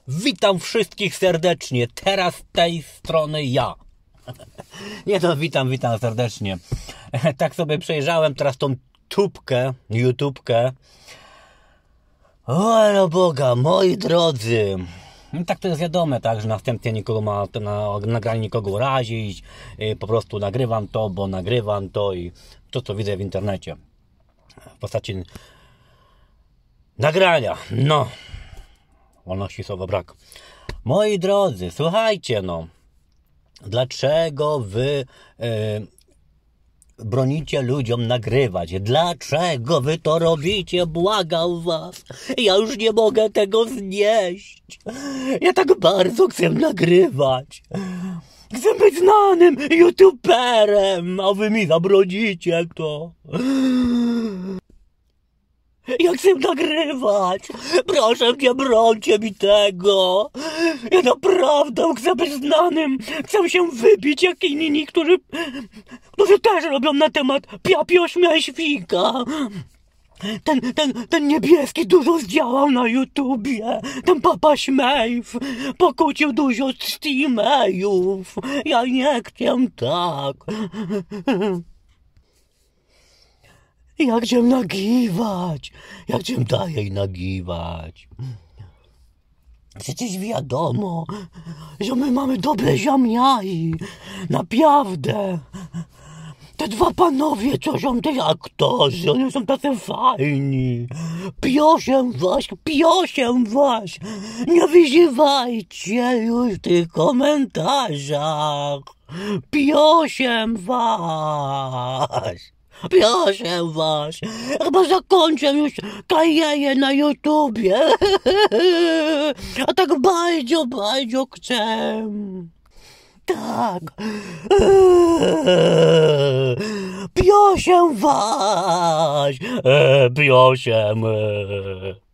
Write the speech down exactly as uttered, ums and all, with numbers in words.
Witam wszystkich serdecznie, teraz z tej strony ja. Nie no, witam, witam serdecznie. Tak sobie przejrzałem teraz tą tubkę, YouTubkę. O, ale Boga, moi drodzy. No tak to jest wiadome, tak, że następnie nikogo ma to na nagranie nikogo urazić. Po prostu nagrywam to, bo nagrywam to i to, co widzę w internecie. W postaci nagrania. No. Wolności słowa brak. Moi drodzy, słuchajcie no. Dlaczego wy yy, bronicie ludziom nagrywać? Dlaczego wy to robicie? Błagam was. Ja już nie mogę tego znieść. Ja tak bardzo chcę nagrywać. Chcę być znanym youtuberem, a wy mi zabronicie to. Ja chcę nagrywać. Proszę, nie brońcie mi tego. Ja naprawdę chcę być znanym. Chcę się wybić jak inni, którzy, którzy też robią na temat Piapio śmiaj świnka. Ten, ten, ten niebieski dużo zdziałał na YouTubie. Ten Papa Śmejf pokłócił dużo streamerów. Ja nie chcę tak. Ja chcę nagiwać. Ja chcę dalej nagiwać. Przecież wiadomo, że my mamy dobre ziomniai. Naprawdę. Te dwa panowie, co są te aktorzy, oni są tacy fajni. Piosiem was, piosiem was. Nie wyzywajcie już w tych komentarzach. Piosiem was. Proszę was, chyba zakończę już karierę na YouTubie. A tak bardzo, bardzo chcę. Tak. Proszę was. Proszę.